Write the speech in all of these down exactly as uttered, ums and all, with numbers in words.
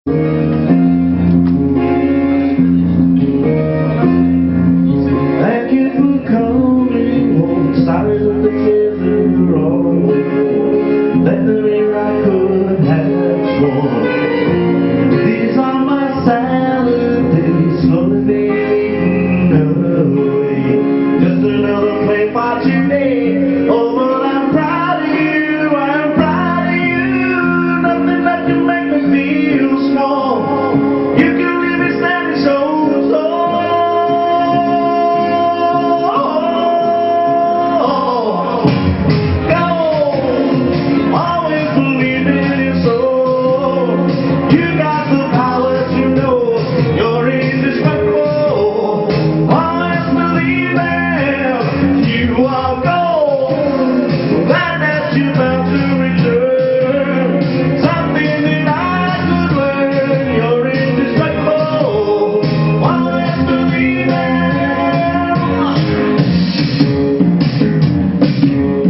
Thank you for coming home. Sorry that the kids are wrong. Better than I could have sworn. These are my salad days, slowly fading away. Just another play for today. Oh, but I'm proud of you. I'm proud of you. Nothing that can make me feel small. You can leave me standing so tall.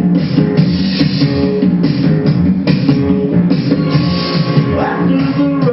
After the